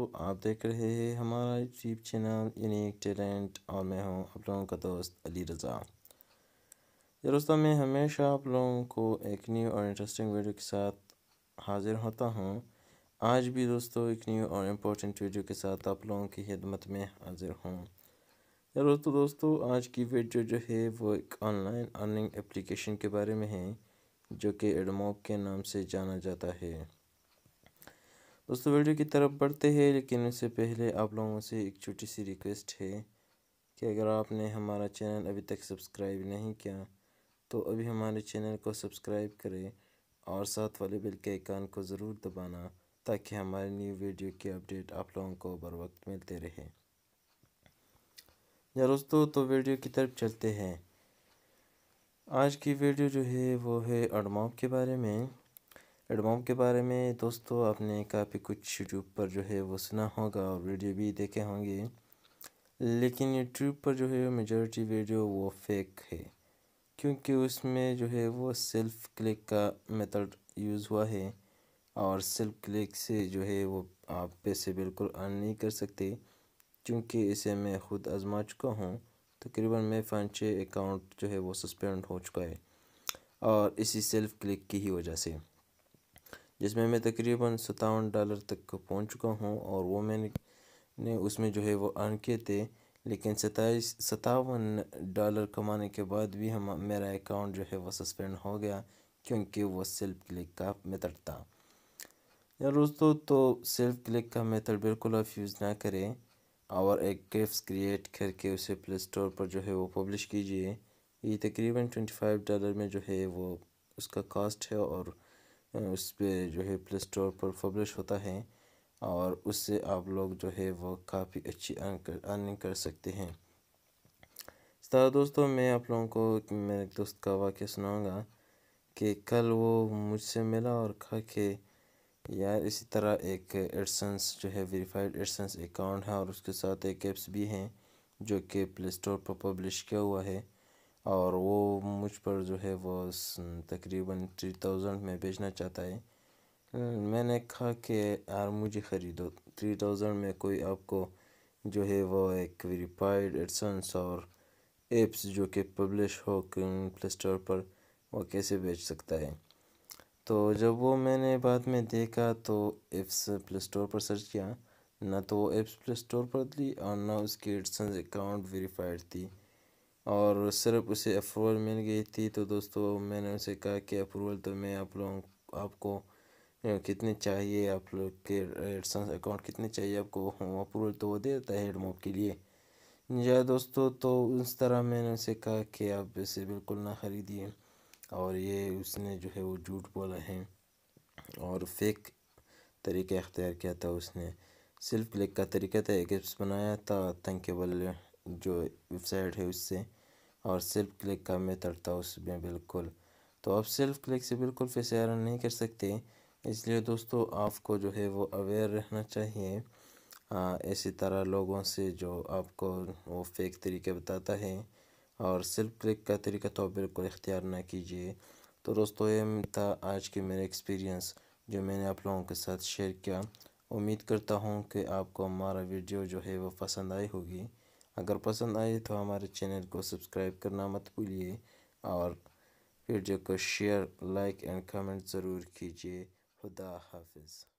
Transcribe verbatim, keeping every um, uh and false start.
آپ دیکھ رہے ہیں ہمارا یوٹیوب چینل یونیک ٹیلنٹ اور میں ہوں آپ لوگوں کا دوست علی رضا۔ یہ دوستوں میں ہمیشہ آپ لوگوں کو ایک نیو اور انٹرسٹنگ ویڈیو کے ساتھ حاضر ہوتا ہوں۔ آج بھی دوستوں ایک نیو اور امپورٹنٹ ویڈیو کے ساتھ آپ لوگوں کی خدمت میں حاضر ہوں۔ یہ دوستوں دوستوں آج کی ویڈیو جو ہے وہ ایک آن لائن ارننگ اپلیکیشن کے بارے میں ہے جو کہ ایڈموب کے نام سے جانا جاتا ہے۔ دوستو ویڈیو کی طرف بڑھتے ہیں، لیکن اس سے پہلے آپ لوگوں سے ایک چھوٹی سی ریکویسٹ ہے کہ اگر آپ نے ہمارا چینل ابھی تک سبسکرائب نہیں کیا تو ابھی ہمارے چینل کو سبسکرائب کریں اور ساتھ والے بیل کے آئیکن کو ضرور دبانا تاکہ ہماری نیو ویڈیو کی اپڈیٹ آپ لوگوں کو بر وقت ملتے رہے۔ یا دوستو تو ویڈیو کی طرف چلتے ہیں۔ آج کی ویڈیو جو ہے وہ ہے ایڈموب کے بارے میں۔ ایڈموب کے بارے میں دوستو آپ نے کافی کچھ یوٹیوب پر جو ہے وہ سنا ہوگا اور ویڈیو بھی دیکھے ہوں گے، لیکن یوٹیوب پر جو ہے میجورٹی ویڈیو وہ فیک ہے، کیونکہ اس میں جو ہے وہ سیلف کلک کا میتھڈ یوز ہوا ہے اور سیلف کلک سے جو ہے وہ آپ پیسے بالکل ارن نہیں کر سکتے، کیونکہ اسے میں خود آزما چکا ہوں۔ تقریباً میں پانچ چھ اکاؤنٹ جو ہے وہ سسپینڈ ہو چکا ہے اور اسی سیلف کلک کی ہی وجہ سے، جس میں میں تقریباً ستاون ڈالر تک پہنچ چکا ہوں اور وہ میں نے نے اس میں جو ہے وہ ارن کیے تھے، لیکن ستائیس ستاون ڈالر کمانے کے بعد بھی ہم میرا اکاؤنٹ جو ہے وہ سسپینڈ ہو گیا، کیونکہ وہ سیلف کلک کا میتھڈ تھا۔ یا دوستو تو سیلف کلک کا میتھڈ بالکل آپ یوز نہ کریں اور ایک گیفس کریٹ کر کے اسے پلے اسٹور پر جو ہے وہ پبلش کیجئے۔ یہ تقریباً پچیس ڈالر میں جو ہے وہ اس کا کاسٹ ہے اور اس پہ جو ہے پلے اسٹور پر پبلش ہوتا ہے اور اس سے آپ لوگ جو ہے وہ کافی اچھی ارننگ کر سکتے ہیں۔ اس طرح دوستوں میں آپ لوگوں کو میرے ایک دوست کا واقعہ سناؤں گا کہ کل وہ مجھ سے ملا اور کہا کہ یار اسی طرح ایک ایڈسنس جو ہے ویریفائڈ ایڈسنس اکاؤنٹ ہے اور اس کے ساتھ ایک ایپس بھی ہیں جو کہ پلے اسٹور پر پبلش کیا ہوا ہے اور وہ مجھ پر جو ہے وہ تقریباً تھری تھاؤزنڈ میں بیچنا چاہتا ہے۔ میں نے کہا کہ یار مجھے خریدو، تھری تھاؤزنڈ میں کوئی آپ کو جو ہے وہ ایک ویریفائڈ ایڈسنس اور ایپس جو کہ پبلش ہو پلے اسٹور پر وہ کیسے بیچ سکتا ہے؟ تو جب وہ میں نے بعد میں دیکھا تو ایپس پلے اسٹور پر سرچ کیا، نہ تو وہ ایپس پلے اسٹور پر تھی اور نہ اس کی ایڈسنس اکاؤنٹ ویریفائڈ تھی اور صرف اسے اپروول مل گئی تھی۔ تو دوستو میں نے اسے کہا کہ اپروول تو میں آپ لوگوں آپ کو کتنے چاہیے، آپ لوگ کے ایڈسنس اکاؤنٹ کتنے چاہیے آپ کو، اپروول تو وہ دے دیتا ہے ایڈموب کے لیے۔ جا دوستو تو اس طرح میں نے اسے کہا کہ آپ اسے بالکل نہ خریدیے اور یہ اس نے جو ہے وہ جھوٹ بولا ہے اور فیک طریقہ اختیار کیا تھا۔ اس نے سیلف کلک کا طریقہ تھا، ایک ایپس بنایا تھا تھنکیبل جو ویب سائٹ ہے اس سے، اور سیلف کلک کا میتھڈ تھا اس میں بالکل۔ تو آپ سیلف کلک سے بالکل پیسے ارن نہیں کر سکتے، اس لیے دوستو آپ کو جو ہے وہ اویئر رہنا چاہیے اسی طرح لوگوں سے جو آپ کو وہ فیک طریقے بتاتا ہے، اور سیلف کلک کا طریقہ تو آپ بالکل اختیار نہ کیجیے۔ تو دوستو یہ تھا آج کی میرے ایکسپیرینس جو میں نے آپ لوگوں کے ساتھ شیئر کیا۔ امید کرتا ہوں کہ آپ کو ہمارا ویڈیو جو ہے وہ پسند آئی ہوگی۔ اگر پسند آئی تو ہمارے چینل کو سبسکرائب کرنا مت بھولیے اور ویڈیو کو شیئر، لائک اینڈ کمنٹ ضرور کیجیے۔ خدا حافظ۔